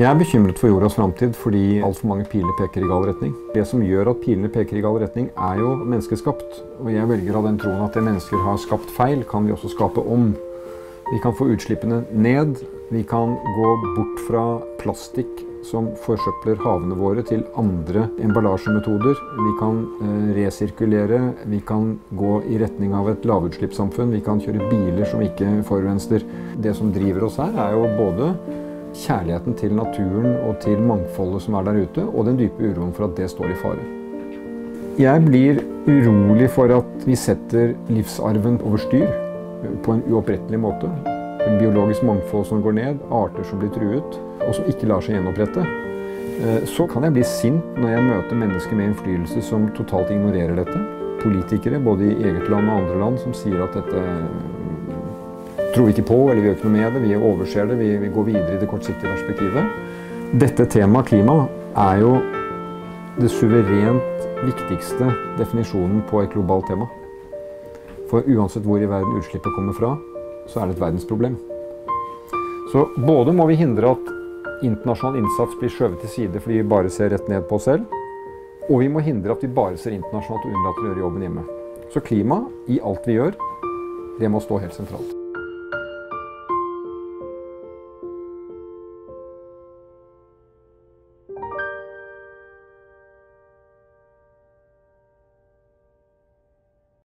Jeg er bekymret for jordas fremtid fordi alt for mange piler peker i gal retning. Det som gjør at pilene peker i gal retning er jo menneskeskapt. Og jeg velger av den troen at det mennesker har skapt feil, kan vi også skape om. Vi kan få utslippene ned, vi kan gå bort fra plastikk som forsøpler havene våre til andre emballasjemetoder. Vi kan resirkulere, vi kan gå i retning av et lavutslippssamfunn, vi kan kjøre biler som ikke forurenser. Det som driver oss her er jo både kjærligheten til naturen og til mangfoldet som er der ute, og den dype uroen for at det står i fare. Jeg blir urolig for at vi setter livsarven over styr på en uopprettelig måte. Biologisk mangfold som går ned, arter som blir truet, og som ikke lar seg gjenopprette. Så kan jeg bli sint når jeg møter mennesker med innflytelse som totalt ignorerer dette. Politikere, både i eget land og andre land, som sier at dette tror vi ikke på, eller vi gjør ikke noe med det, vi overser det, vi går videre i det kortsiktige perspektivet. Dette temaet, klima, er jo det suverent viktigste definisjonen på et globalt tema. For uansett hvor i verden utslippet kommer fra, så er det et verdensproblem. Så både må vi hindre at internasjonal innsats blir skjøvet til side fordi vi bare ser rett ned på oss selv, og vi må hindre at vi bare ser internasjonalt og unnlater å gjøre jobben hjemme. Så klima, i alt vi gjør, det må stå helt sentralt.